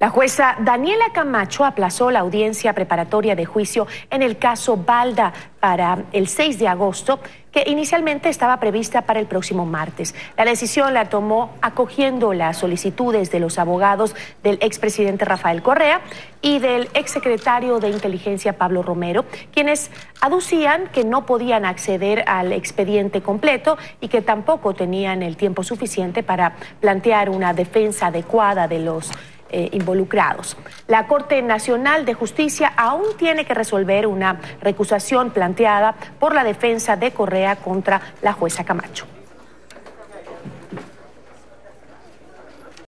La jueza Daniela Camacho aplazó la audiencia preparatoria de juicio en el caso Balda para el 6 de agosto, que inicialmente estaba prevista para el próximo martes. La decisión la tomó acogiendo las solicitudes de los abogados del expresidente Rafael Correa y del exsecretario de Inteligencia Pablo Romero, quienes aducían que no podían acceder al expediente completo y que tampoco tenían el tiempo suficiente para plantear una defensa adecuada de los involucrados. La Corte Nacional de Justicia aún tiene que resolver una recusación planteada por la defensa de Correa contra la jueza Camacho.